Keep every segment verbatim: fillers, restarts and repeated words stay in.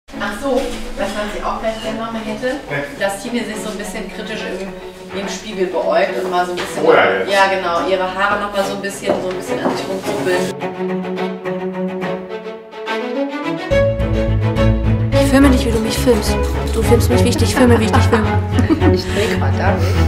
Ach so, das, was ich auch gleich gerne nochmal hätte, dass Tine sich so ein bisschen kritisch im, im Spiegel beäugt und mal so ein bisschen, oh ja, jetzt. ja genau, ihre Haare nochmal so ein bisschen, so ein bisschen an sich rumkuppeln. Ich filme nicht, wie du mich filmst. Du filmst mich, wie ich dich filme, wie ich dich filme. Ich drehe gerade da nicht.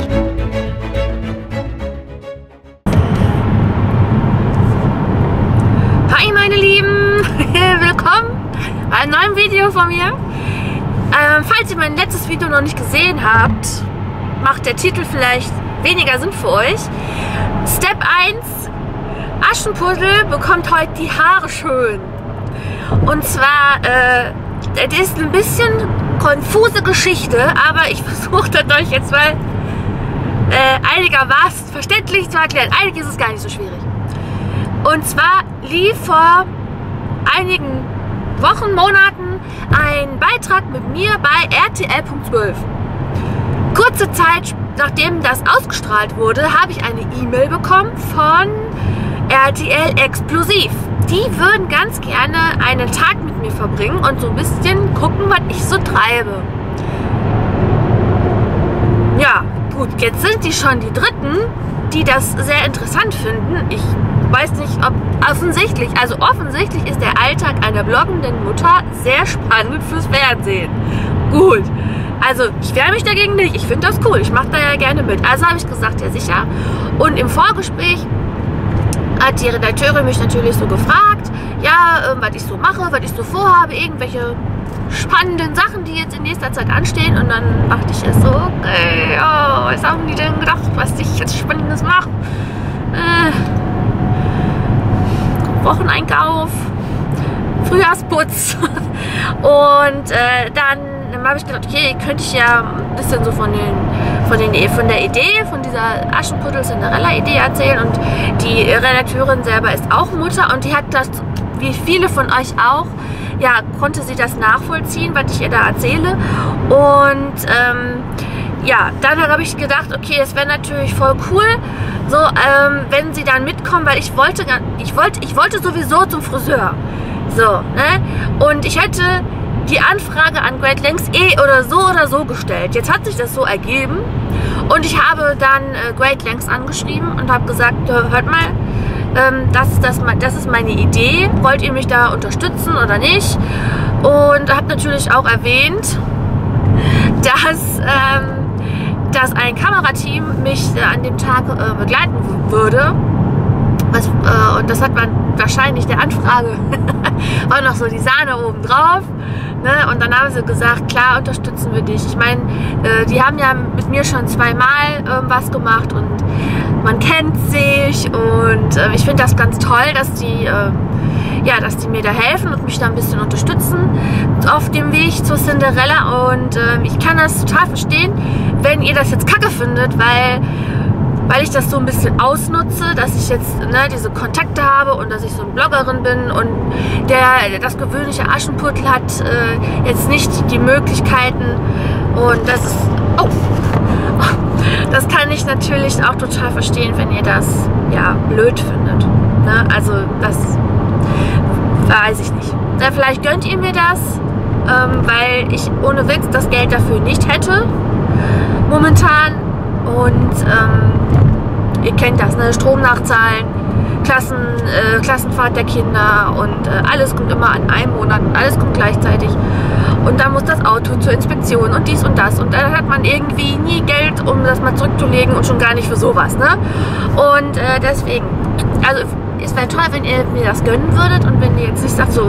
Hi meine Lieben, willkommen bei einem neuen Video von mir. Ähm, falls ihr mein letztes Video noch nicht gesehen habt, macht der Titel vielleicht weniger Sinn für euch. Step eins, Aschenputtel bekommt heute die Haare schön. Und zwar, äh, das ist ein bisschen konfuse Geschichte, aber ich versuche das euch jetzt mal äh, einigermaßen verständlich zu erklären. Eigentlich ist es gar nicht so schwierig. Und zwar lief vor einigen Wochen, Monaten ein Beitrag mit mir bei R T L Punkt zwölf. Kurze Zeit nachdem das ausgestrahlt wurde, habe ich eine E-Mail bekommen von R T L Explosiv. Die würden ganz gerne einen Tag mit mir verbringen und so ein bisschen gucken, was ich so treibe. Ja, gut, jetzt sind die schon die Dritten, die das sehr interessant finden. Ich weiß nicht, ob offensichtlich, also offensichtlich ist der Alltag einer bloggenden Mutter sehr spannend fürs Fernsehen. Gut, also ich wehre mich dagegen nicht, ich finde das cool, ich mache da ja gerne mit. Also habe ich gesagt, ja sicher. Und im Vorgespräch hat die Redakteurin mich natürlich so gefragt, ja, äh, was ich so mache, was ich so vorhabe, irgendwelche spannenden Sachen, die jetzt in nächster Zeit anstehen. Und dann dachte ich erst so, okay, oh, was haben die denn gedacht, was ich jetzt Spannendes mache? Äh, Wocheneinkauf, Frühjahrsputz. Und äh, dann, dann habe ich gedacht, okay, könnte ich ja ein bisschen so von den Von, den, von der Idee, von dieser Aschenputtel-Cinderella-Idee erzählen. Und die Redakteurin selber ist auch Mutter und die hat das, wie viele von euch auch, ja, konnte sie das nachvollziehen, was ich ihr da erzähle. Und ähm, ja, dann habe ich gedacht, okay, es wäre natürlich voll cool, so, ähm, wenn sie dann mitkommen, weil ich wollte, ich wollte, ich wollte sowieso zum Friseur. So, ne? Und ich hätte die Anfrage an Great Lengths eh oder so oder so gestellt. Jetzt hat sich das so ergeben und ich habe dann äh, Great Lengths angeschrieben und habe gesagt, hört mal, ähm, das, ist das, das ist meine Idee, wollt ihr mich da unterstützen oder nicht? Und habe natürlich auch erwähnt, dass, ähm, dass ein Kamerateam mich äh, an dem Tag äh, begleiten würde. Was, äh, und das hat man wahrscheinlich der Anfrage war noch so die Sahne oben drauf. Ne? Und dann haben sie gesagt, klar, unterstützen wir dich. Ich meine, äh, die haben ja mit mir schon zweimal äh, was gemacht und man kennt sich und äh, ich finde das ganz toll, dass die, äh, ja, dass die mir da helfen und mich da ein bisschen unterstützen auf dem Weg zur Cinderella. Und äh, ich kann das total verstehen, wenn ihr das jetzt kacke findet, weil weil ich das so ein bisschen ausnutze, dass ich jetzt ne, diese Kontakte habe und dass ich so eine Bloggerin bin und der, das gewöhnliche Aschenputtel hat äh, jetzt nicht die Möglichkeiten und das ist, oh, das kann ich natürlich auch total verstehen, wenn ihr das ja blöd findet. Ne? Also das weiß ich nicht. Na, vielleicht gönnt ihr mir das, ähm, weil ich ohne Witz das Geld dafür nicht hätte, momentan. Und ähm, ihr kennt das, ne? Strom nachzahlen, Klassen, äh, Klassenfahrt der Kinder und äh, alles kommt immer an einem Monat und alles kommt gleichzeitig. Und dann muss das Auto zur Inspektion und dies und das. Und dann hat man irgendwie nie Geld, um das mal zurückzulegen und schon gar nicht für sowas. Ne? Und äh, deswegen, also es wäre toll, wenn ihr mir das gönnen würdet und wenn ihr jetzt nicht sagt so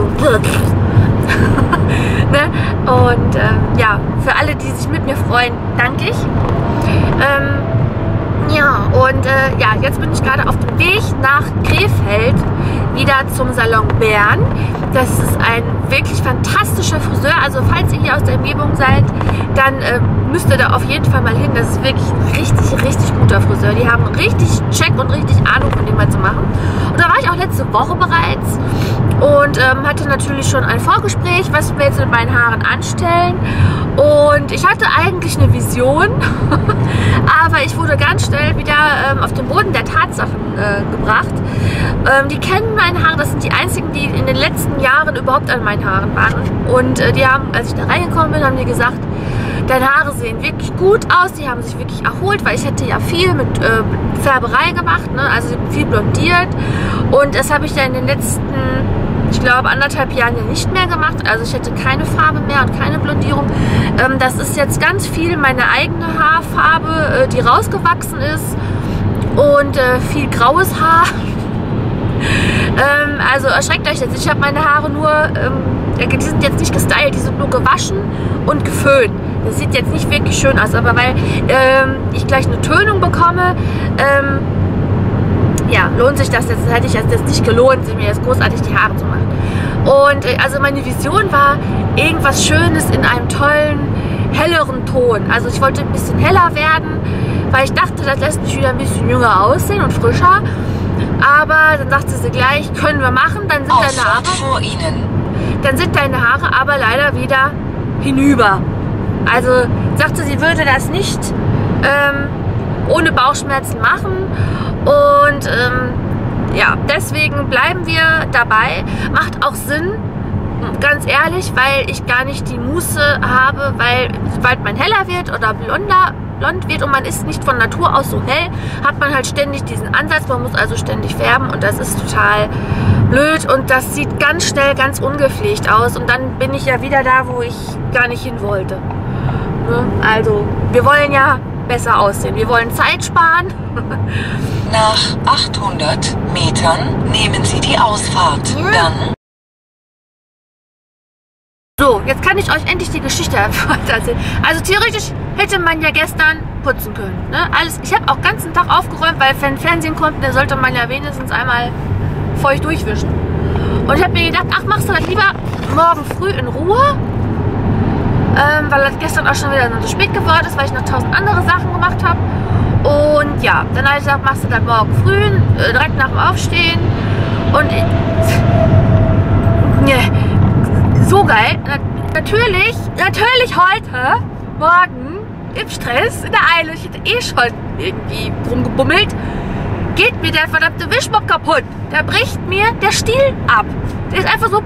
ne? Und äh, ja, für alle, die sich mit mir freuen, danke ich. Ähm, ja, und äh, ja, jetzt bin ich gerade auf dem Weg nach Krefeld wieder zum Salon Bern. Das ist ein wirklich fantastischer Friseur. Also falls ihr hier aus der Umgebung seid, dann äh, müsst ihr da auf jeden Fall mal hin. Das ist wirklich ein richtig, richtig guter Friseur. Die haben richtig Check und richtig Ahnung von dem, was zu machen. Und da war ich auch letzte Woche bereits und ähm, hatte natürlich schon ein Vorgespräch, was wir jetzt mit meinen Haaren anstellen. Und ich hatte eigentlich eine Vision, aber ich wurde ganz schnell wieder ähm, auf den Boden der Tatsachen äh, gebracht. Ähm, die kennen meine Haare, das sind die einzigen, die in den letzten Jahren überhaupt an meinen Haaren waren. Und äh, die haben, als ich da reingekommen bin, haben die gesagt, deine Haare sehen wirklich gut aus, die haben sich wirklich erholt, weil ich hätte ja viel mit äh, Färberei gemacht, ne? Also viel blondiert. Und das habe ich ja in den letzten, ich glaube, anderthalb Jahren ja nicht mehr gemacht. Also ich hätte keine Farbe mehr und keine Blondierung. Ähm, das ist jetzt ganz viel meine eigene Haarfarbe, äh, die rausgewachsen ist. Und äh, viel graues Haar. ähm, also erschreckt euch jetzt. Ich habe meine Haare nur, ähm, die sind jetzt nicht gestylt, die sind nur gewaschen und geföhnt. Das sieht jetzt nicht wirklich schön aus, aber weil ähm, ich gleich eine Tönung bekomme, ähm, ja, lohnt sich das jetzt, hätte ich jetzt nicht gelohnt, mir jetzt großartig die Haare zu machen. Und äh, also meine Vision war irgendwas Schönes in einem tollen, helleren Ton. Also ich wollte ein bisschen heller werden, weil ich dachte, das lässt mich wieder ein bisschen jünger aussehen und frischer. Aber dann dachte sie gleich, können wir machen, dann sind deine Haare vor Ihnen. Dann sind deine Haare aber leider wieder hinüber. Also sagte sie, würde das nicht ähm, ohne Bauchschmerzen machen. Und ähm, ja, deswegen bleiben wir dabei. Macht auch Sinn, ganz ehrlich, weil ich gar nicht die Muße habe, weil sobald man heller wird oder blonder, blond wird und man ist nicht von Natur aus so hell, hat man halt ständig diesen Ansatz, man muss also ständig färben und das ist total blöd und das sieht ganz schnell ganz ungepflegt aus und dann bin ich ja wieder da, wo ich gar nicht hin wollte. Also, wir wollen ja besser aussehen, wir wollen Zeit sparen. Nach achthundert Metern nehmen Sie die Ausfahrt. Dann. So, jetzt kann ich euch endlich die Geschichte erzählen. Also theoretisch hätte man ja gestern putzen können. Ne? Alles, ich habe auch den ganzen Tag aufgeräumt, weil wenn Fernsehen kommt, dann sollte man ja wenigstens einmal feucht durchwischen. Und ich habe mir gedacht, ach, machst du das lieber morgen früh in Ruhe? Ähm, weil das gestern auch schon wieder so spät geworden ist, weil ich noch tausend andere Sachen gemacht habe. Und ja, dann habe ich gesagt, machst du das morgen früh, äh, direkt nach dem Aufstehen. Und ich, ne, so geil. Natürlich, natürlich heute, morgen, im Stress, in der Eile, ich hätte eh schon irgendwie rumgebummelt, geht mir der verdammte Wischmopp kaputt. Da bricht mir der Stiel ab. Der ist einfach so...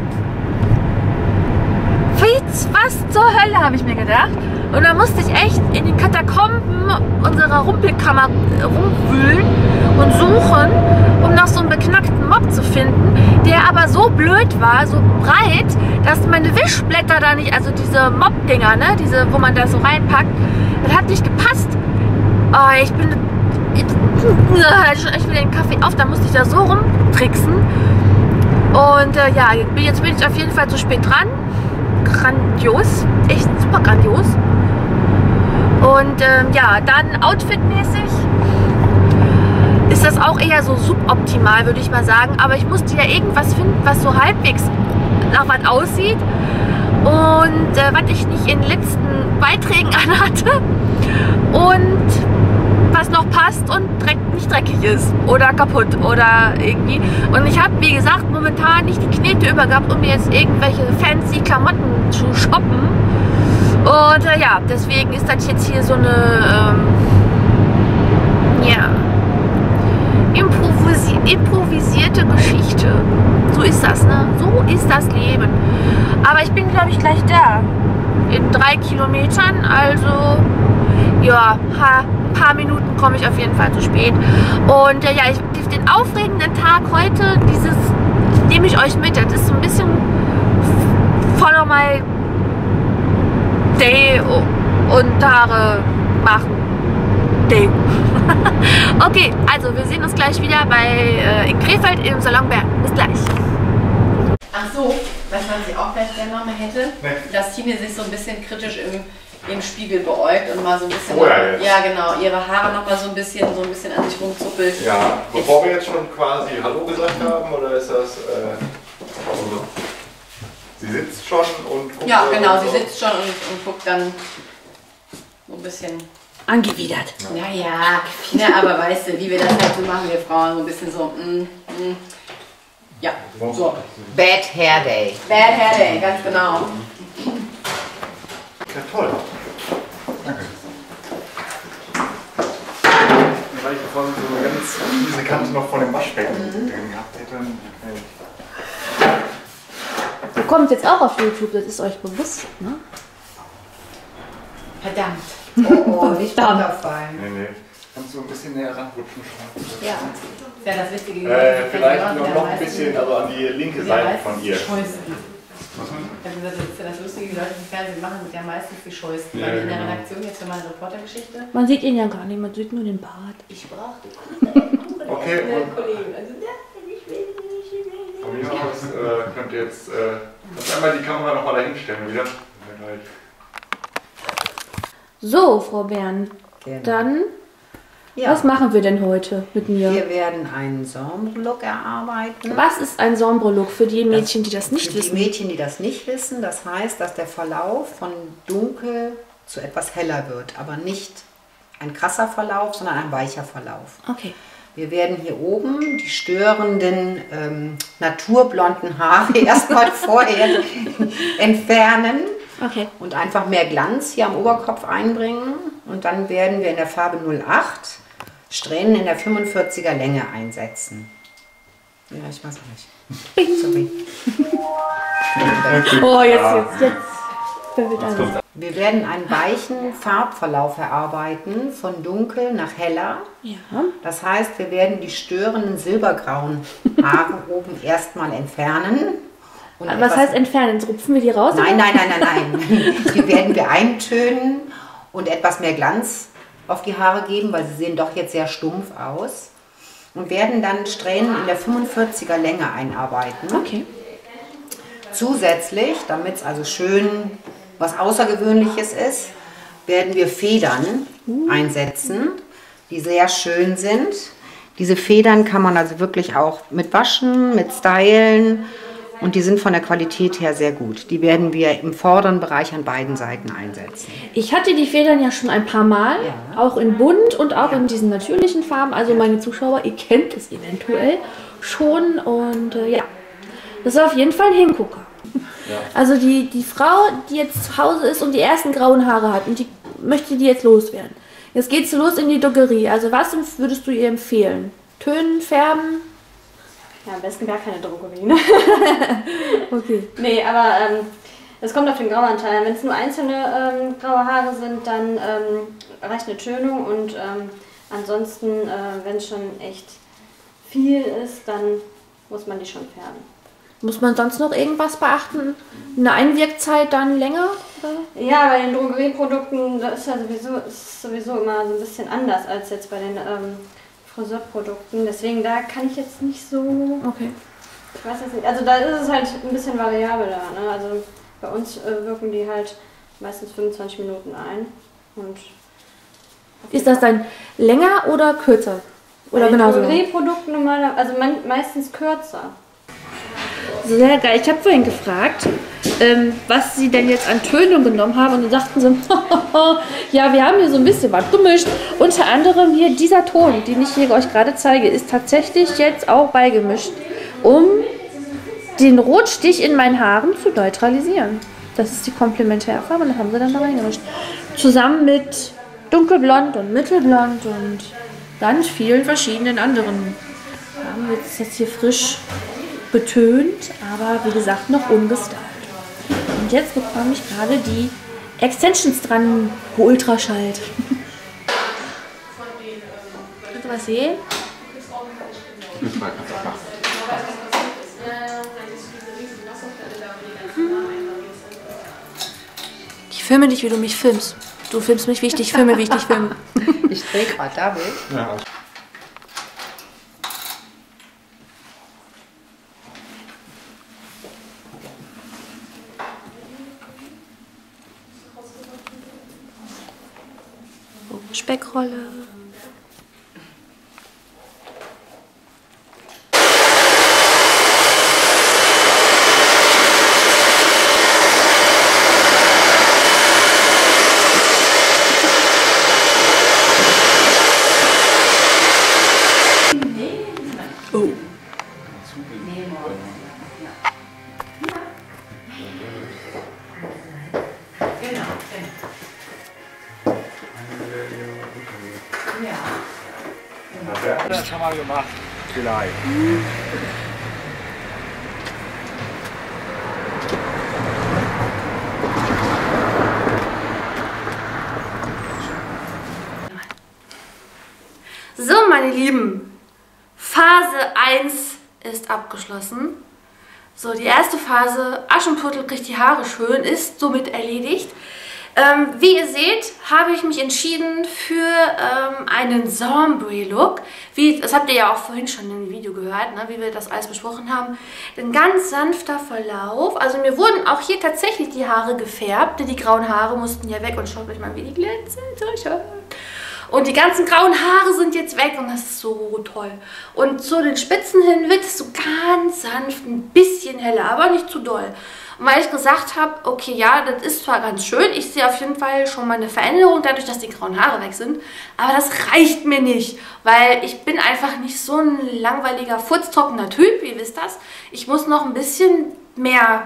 Was zur Hölle, habe ich mir gedacht. Und dann musste ich echt in den Katakomben unserer Rumpelkammer rumwühlen und suchen, um noch so einen beknackten Mopp zu finden, der aber so blöd war, so breit, dass meine Wischblätter da nicht, also diese Mopp-Dinger, ne, diese, wo man da so reinpackt, das hat nicht gepasst. Oh, ich bin... Ich will den Kaffee auf, da musste ich da so rumtricksen. Und äh, ja, jetzt bin ich auf jeden Fall zu spät dran. Grandios, echt super grandios. Und ähm, ja, dann outfitmäßig ist das auch eher so suboptimal, würde ich mal sagen. Aber ich musste ja irgendwas finden, was so halbwegs nach was aussieht und äh, was ich nicht in den letzten Beiträgen anhatte und was noch passt und dreck, nicht dreckig ist oder kaputt oder irgendwie. Und ich habe, wie gesagt, momentan nicht die Knete übergehabt, um mir jetzt irgendwelche fancy Klamotten zu shoppen. Und äh, ja, deswegen ist das jetzt hier so eine ähm, ja, improvisi improvisierte Geschichte. So ist das, ne? So ist das Leben. Aber ich bin, glaube ich, gleich da. In drei Kilometern, also ja, ha, ein paar Minuten komme ich auf jeden Fall zu spät. Und äh, ja, ich, den aufregenden Tag heute, dieses nehme ich euch mit. Das ist so ein bisschen Follow my Day und Haare machen Day. Okay, also wir sehen uns gleich wieder bei äh, in Krefeld im Salon Bern. Bis gleich. Ach so, was man sie auch vielleicht gerne nochmal hätte, dass Tine sich so ein bisschen kritisch im, im Spiegel beäugt und mal so ein bisschen, oh ja, jetzt. ja genau, ihre Haare nochmal so ein bisschen, so ein bisschen an sich rumzuppelt. Ja, bevor wir jetzt schon quasi Hallo gesagt haben, oder ist das, äh, also, sie sitzt schon und guckt? Ja, genau, sie sitzt schon und, und guckt dann so ein bisschen angewidert. Ja, ja, ja, aber weißt du, wie wir das halt so machen, wir Frauen, so ein bisschen so, mm, mm. Ja, so. Bad Hair Day. Bad Hair Day, ganz genau. Ja, toll. Danke. weil ich vorhin so eine ganz diese Kante noch von dem Waschbecken mhm. drin gehabt hätte. Ihr kommt jetzt auch auf YouTube, das ist euch bewusst, ne? Verdammt. Oh, oh, nicht runterfallen. Nee, nee. Kannst du ein bisschen näher ranrutschen schon? Ja, das wäre das Witzige. Äh, vielleicht noch, noch ein bisschen, aber an die linke Seite von ihr. Was meinst du? Das ist ja das Lustige, die Leute, die Fernsehen machen, sind ja meistens die scheuesten. Ja, weil in der genau. Redaktion jetzt für meine Reportergeschichte. Man sieht ihn ja gar nicht, man sieht nur den Bart. Ich brauchte okay, und Kollegen. Also, ja, ich will nicht, ich will nicht. Von mir aus äh, könnt ihr jetzt äh, kannst einmal die Kamera nochmal dahin stellen wieder. So, Frau Bern, genau. Dann, ja. Was machen wir denn heute mit mir? Wir werden einen Sombre-Look erarbeiten. Was ist ein Sombre-Look für die Mädchen, die das nicht für wissen? Für die Mädchen, die das nicht wissen, das heißt, dass der Verlauf von dunkel zu etwas heller wird, aber nicht ein krasser Verlauf, sondern ein weicher Verlauf. Okay. Wir werden hier oben die störenden ähm, naturblonden Haare erstmal vorher entfernen. Okay. Und einfach mehr Glanz hier am Oberkopf einbringen. Und dann werden wir in der Farbe null acht Strähnen in der fünfundvierziger Länge einsetzen. Ja, ich weiß nicht. Sorry. Oh, jetzt, jetzt, jetzt. Wir werden einen weichen Farbverlauf erarbeiten, von dunkel nach heller. Ja. Das heißt, wir werden die störenden silbergrauen Haare oben erstmal entfernen. Und was heißt entfernen? Rupfen wir die raus? Nein, nein, nein, nein, nein. Die werden wir eintönen und etwas mehr Glanz auf die Haare geben, weil sie sehen doch jetzt sehr stumpf aus. Und werden dann Strähnen in der fünfundvierziger Länge einarbeiten. Okay. Zusätzlich, damit es also schön was Außergewöhnliches ist, werden wir Federn uh. einsetzen, die sehr schön sind. Diese Federn kann man also wirklich auch mit waschen, mit stylen. Und die sind von der Qualität her sehr gut. Die werden wir im vorderen Bereich an beiden Seiten einsetzen. Ich hatte die Federn ja schon ein paar Mal, ja. Auch in bunt und auch ja. in diesen natürlichen Farben. Also meine Zuschauer, ihr kennt es eventuell schon. Und äh, ja, das ist auf jeden Fall ein Hingucker. Ja. Also die, die Frau, die jetzt zu Hause ist und die ersten grauen Haare hat und die möchte die jetzt loswerden. Jetzt geht's los in die Drogerie. Also was würdest du ihr empfehlen? Tönen, färben? Ja, am besten gar keine Drogerie, ne? Okay. Nee, aber ähm, es kommt auf den Grauanteil. Wenn es nur einzelne ähm, graue Haare sind, dann ähm, reicht eine Tönung und ähm, ansonsten, äh, wenn es schon echt viel ist, dann muss man die schon färben. Muss man sonst noch irgendwas beachten? Eine Einwirkzeit dann länger? Oder? Ja, bei den Drogerieprodukten das ist ja sowieso, ist sowieso immer so ein bisschen anders als jetzt bei den ähm, Friseurprodukten, deswegen da kann ich jetzt nicht so, okay. Ich weiß jetzt nicht, also da ist es halt ein bisschen variabler, ne? Also bei uns äh, wirken die halt meistens fünfundzwanzig Minuten ein. Und ist das dann länger oder kürzer? Oder genauso? Bei den Drogerieprodukten normalerweise, also man, meistens kürzer. Sehr geil. Ich habe vorhin gefragt, ähm, was sie denn jetzt an Tönung genommen haben und dann sagten sie, ja, wir haben hier so ein bisschen was gemischt. Unter anderem hier dieser Ton, den ich hier euch gerade zeige, ist tatsächlich jetzt auch beigemischt, um den Rotstich in meinen Haaren zu neutralisieren. Das ist die Komplementärfarbe und das haben sie dann da reingemischt. Zusammen mit dunkelblond und mittelblond und ganz vielen verschiedenen anderen Farben wird es jetzt hier frisch betönt, aber wie gesagt noch ungestylt. Und jetzt bekomme ich gerade die Extensions dran geultraschallt. Könnt ihr was sehen? Ich filme dich, wie du mich filmst. Du filmst mich, wie ich dich filme, wie ich dich filme. Ich drehe gerade da Bild. Ja. Speckrolle. Oh. das schon mal gemacht, vielleicht. So, meine Lieben, Phase eins ist abgeschlossen. So, die erste Phase, Aschenputtel kriegt die Haare schön, ist somit erledigt. Ähm, wie ihr seht, habe ich mich entschieden für ähm, einen Sombre-Look. Wie, das habt ihr ja auch vorhin schon im Video gehört, ne, wie wir das alles besprochen haben. Ein ganz sanfter Verlauf. Also mir wurden auch hier tatsächlich die Haare gefärbt. Die grauen Haare mussten ja weg und schaut euch mal, wie die glänzen. So schön. Und die ganzen grauen Haare sind jetzt weg und das ist so toll. Und zu den Spitzen hin wird es so ganz sanft, ein bisschen heller, aber nicht zu doll. Und weil ich gesagt habe, okay, ja, das ist zwar ganz schön, ich sehe auf jeden Fall schon mal eine Veränderung, dadurch, dass die grauen Haare weg sind, aber das reicht mir nicht, weil ich bin einfach nicht so ein langweiliger, furztrockener Typ, ihr wisst das. Ich muss noch ein bisschen mehr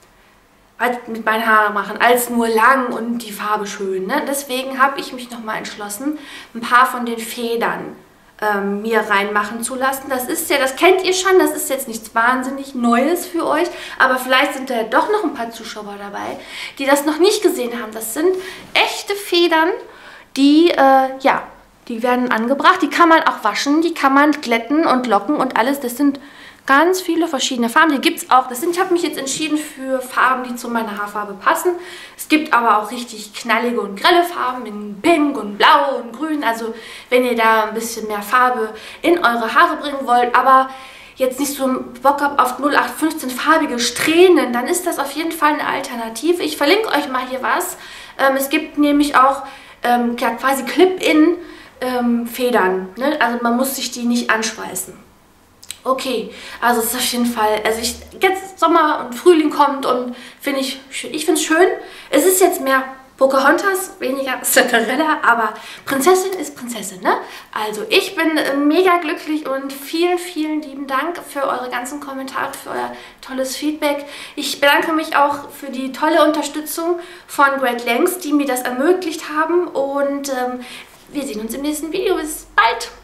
mit meinen Haaren machen, als nur lang und die Farbe schön. Ne? Deswegen habe ich mich nochmal entschlossen, ein paar von den Federn ähm, mir reinmachen zu lassen. Das ist ja, das kennt ihr schon, das ist jetzt nichts wahnsinnig Neues für euch, aber vielleicht sind da ja doch noch ein paar Zuschauer dabei, die das noch nicht gesehen haben. Das sind echte Federn, die, äh, ja, die werden angebracht, die kann man auch waschen, die kann man glätten und locken und alles. Das sind ganz viele verschiedene Farben, die gibt es auch. Das sind, ich habe mich jetzt entschieden für Farben, die zu meiner Haarfarbe passen. Es gibt aber auch richtig knallige und grelle Farben in Pink und Blau und Grün. Also wenn ihr da ein bisschen mehr Farbe in eure Haare bringen wollt, aber jetzt nicht so Bock habt auf null acht fünfzehn farbige Strähnen, dann ist das auf jeden Fall eine Alternative. Ich verlinke euch mal hier was. Ähm, es gibt nämlich auch ähm, ja, quasi Clip-In ähm, Federn. Ne? Also man muss sich die nicht anschweißen. Okay, also es ist auf jeden Fall, also ich, jetzt Sommer und Frühling kommt und finde ich, ich finde es schön. Es ist jetzt mehr Pocahontas, weniger Cinderella, aber Prinzessin ist Prinzessin, ne? Also ich bin mega glücklich und vielen, vielen lieben Dank für eure ganzen Kommentare, für euer tolles Feedback. Ich bedanke mich auch für die tolle Unterstützung von Great Lengths, die mir das ermöglicht haben und ähm, wir sehen uns im nächsten Video. Bis bald!